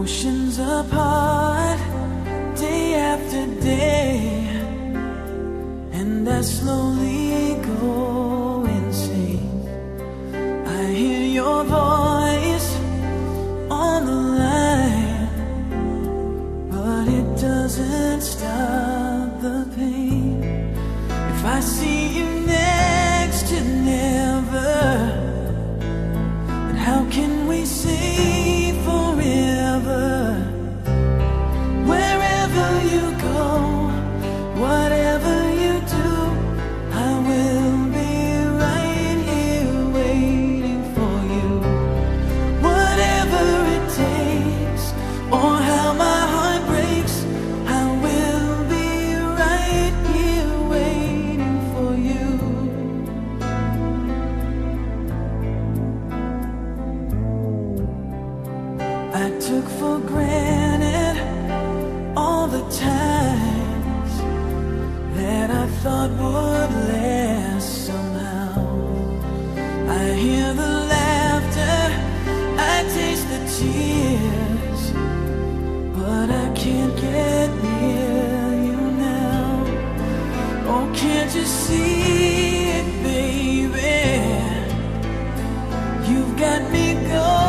Oceans apart, day after day, and I slowly go insane. I hear your voice on the line, but it doesn't stop the pain. If I see you next to never, then how can we say forever? Wherever you go, whatever you do, I will be right here waiting for you. Whatever it takes, or how my heart breaks, I will be right here waiting for you. I took for granted all the times that I thought would last somehow. I hear the laughter, I taste the tears, but I can't get near you now. Oh, can't you see it, baby? You've got me going